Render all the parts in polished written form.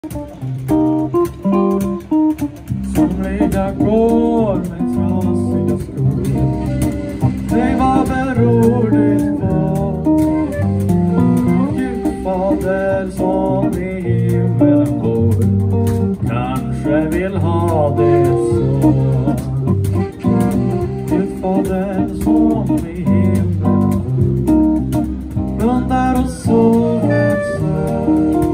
Somliga går med trasiga skor. Nej, vad beror det på? Gud fader som i himmelen bor kanske vill ha det så. Gud fader som i himmelen blundar och sover så.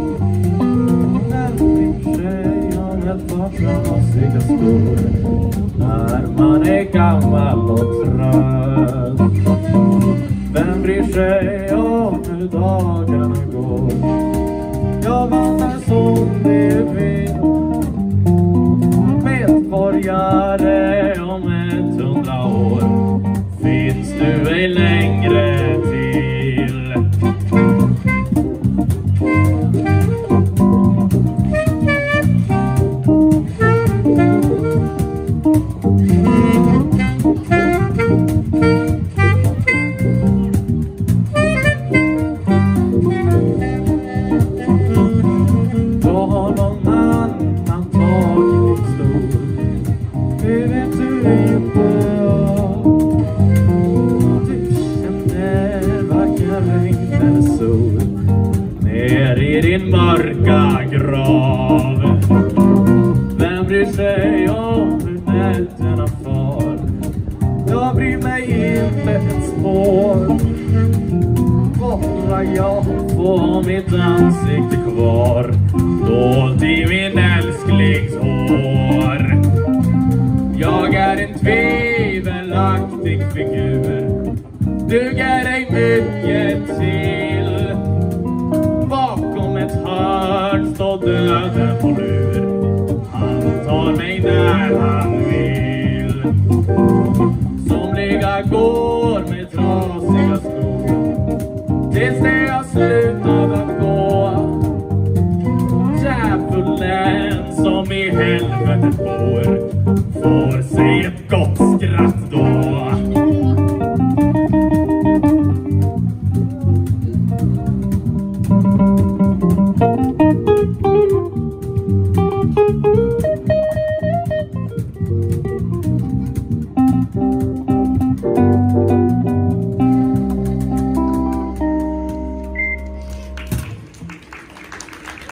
Trasiga skor när man är gammal och trött. Vem bryr sig om hur dagarna går? Jag vandrar som det vill, medborgare om 100 år. Finns du ej längre till? Ner i din mörka grav. Vem bryr sig om hur nätterna far? Jag bryr mig inte ett spår. Bara jag får mitt ansikte kvar dolt i min älsklings hår. Jag är en tvivelaktig figur, duger ej mycket till. Bakom ett hörn står döden på lur. Han tar mig när han vill. Somliga går med trasiga skor tills